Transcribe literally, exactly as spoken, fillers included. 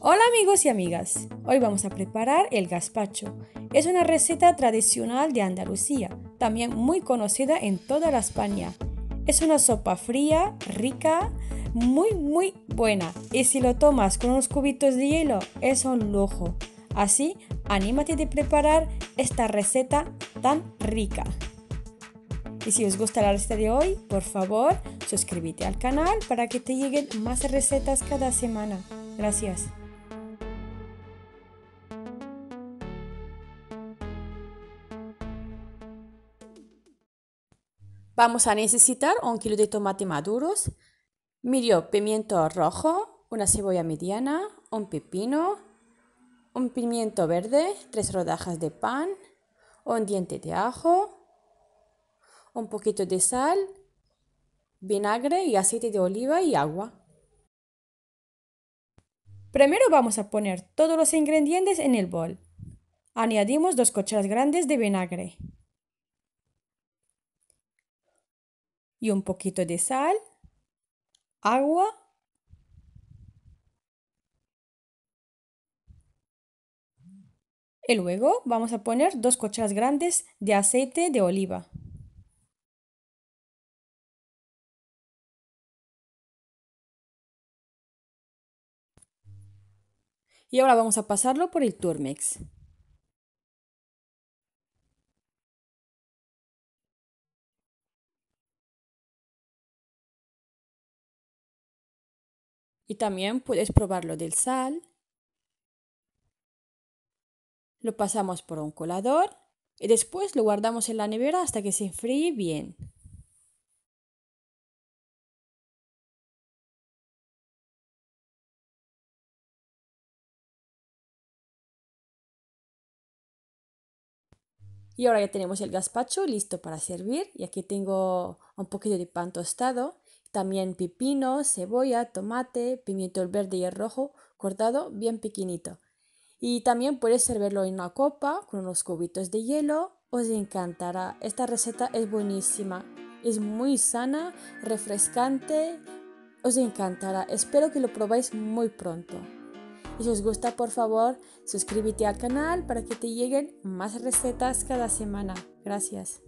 Hola amigos y amigas, hoy vamos a preparar el gazpacho. Es una receta tradicional de Andalucía, también muy conocida en toda la España. Es una sopa fría, rica, muy muy buena y si lo tomas con unos cubitos de hielo es un lujo. Así, anímate de preparar esta receta tan rica. Y si os gusta la receta de hoy, por favor, suscríbete al canal para que te lleguen más recetas cada semana. Gracias. Vamos a necesitar un kilo de tomate maduros, medio pimiento rojo, una cebolla mediana, un pepino, un pimiento verde, tres rodajas de pan, un diente de ajo, un poquito de sal, vinagre y aceite de oliva y agua. Primero vamos a poner todos los ingredientes en el bol. Añadimos dos cucharadas grandes de vinagre y un poquito de sal, agua y luego vamos a poner dos cucharadas grandes de aceite de oliva. Y ahora vamos a pasarlo por el Turmex. Y también puedes probarlo del sal. Lo pasamos por un colador y después lo guardamos en la nevera hasta que se enfríe bien. Y ahora ya tenemos el gazpacho listo para servir. Y aquí tengo un poquito de pan tostado, también pepino, cebolla, tomate, pimiento verde y el rojo cortado bien pequeñito. Y también puedes servirlo en una copa con unos cubitos de hielo. Os encantará. Esta receta es buenísima. Es muy sana, refrescante. Os encantará. Espero que lo probéis muy pronto. Y si os gusta, por favor, suscríbete al canal para que te lleguen más recetas cada semana. Gracias.